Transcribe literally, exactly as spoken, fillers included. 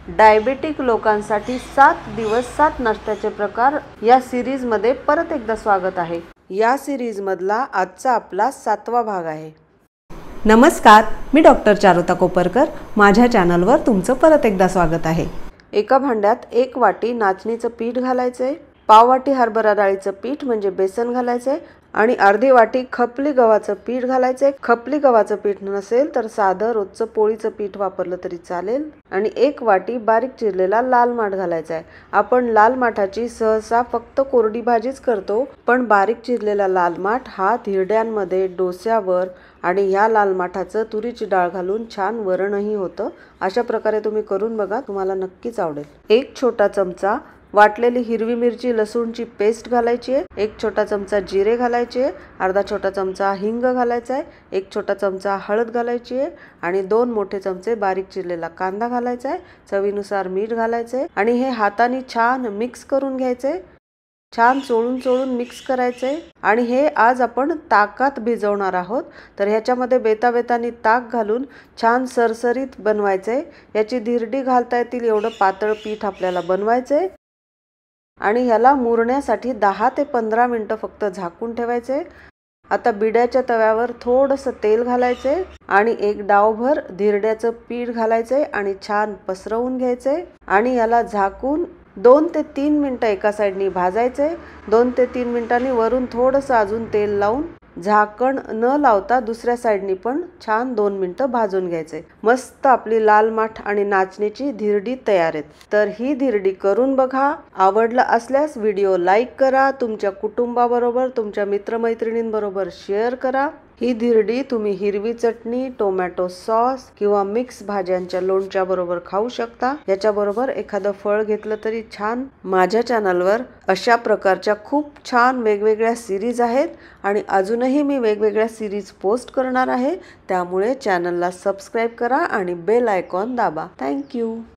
Diabetic लोकांसाठी सात दिवस सात नाश्त्याचे प्रकार या सिरीज मध्ये परत एकदा स्वागत आहे। या सिरीज मधला आजचा आपला सातवा भाग आहे। नमस्कार, मी डॉक्टर चारुता कोपरकर। माझ्या चॅनलवर तुमचं परत एकदा स्वागत आहे। एका भांड्यात एक वाटी नाचणीचं पीठ घालायचे, पाव वाटी हरभरा डाळीचं पीठ म्हणजे बेसन घालायचे आणि अर्धी वाटी खपली गव्हाचं पीठ घालायचे। खपली गव्हाचं पीठ नसेल तर साधं रोजचं पोळीचं पीठ वापरलं तरी चालेल आणि एक वाटी बारीक चिरलेला लाल माठ घालायचा आहे। आपण लाल माठाची सहसा फक्त कोरडी भाजीच करतो, पण बारीक चिरलेला लाल माठ हा धिरड्यांमध्ये, डोस्यावर आणि या लाल माठाचं तुरीची डाळ घालून छान वरणही होतं। अशा प्रकारे तुम्ही करून बघा, तुम्हाला नक्कीच आवडेल। एक छोटा चमचा वाटलेली हिरवी मिरची लसूणची पेस्ट घालायची आहे, एक छोटा चमचा जिरे घालायचे आहे, अर्धा छोटा चमचा हिंग घालायचा आहे, एक छोटा चमचा हळद घालायची आहे आणि दोन मोठे चमचे बारीक चिरलेला कांदा घालायचा आहे। चवीनुसार मीठ घालायचे आहे आणि हे हाताने छान मिक्स करून घ्यायचे। छान चोळून चोळून मिक्स करायचे आणि हे आज आपण ताकात भिजवणार आहोत, तर ह्याच्यामध्ये बेता बेतानी ताक घालून छान सरसरीत बनवायचे। याची धिरडी घालता येतील एवढं पातळ पीठ आपल्याला बनवायचे आणि ह्याला मुरण्यासाठी दहा ते पंधरा मिनिटं फक्त झाकून ठेवायचे। आता बिड्याच्या तव्यावर थोडंसं तेल घालायचे आणि एक डावभर धिरड्याचं पीठ घालायचे आणि छान पसरवून घ्यायचे आणि याला झाकून दोन ते तीन मिनिटं एका साईडनी भाजायचे। दोन ते तीन मिनिटांनी वरून थोडंसं अजून तेल लावून झाकण न लावता दुसऱ्या साईडनी पण छान दोन मिनिटं भाजून घ्यायचे। मस्त आपली लाल माठ आणि नाचणीची धिरडी तयार आहे। तर ही धिरडी करून बघा। आवडला असल्यास व्हिडिओ लाईक करा, तुमच्या कुटुंबाबरोबर, तुमच्या मित्रमैत्रिणींबरोबर शेअर करा। ही धिरडी तुम्ही हिरवी चटणी, टोमॅटो सॉस किंवा मिक्स भाज्यांच्या लोणच्या बरोबर खाऊ शकता। याच्याबरोबर एखादं फळ घेतलं तरी छान। माझ्या चॅनलवर अशा प्रकारच्या खूप छान वेगवेगळ्या सिरीज आहेत आणि अजूनही मी वेगवेगळ्या सिरीज पोस्ट करणार आहे, त्यामुळे चॅनलला सबस्क्राईब करा आणि बेल आयकॉन दाबा। थँक्यू।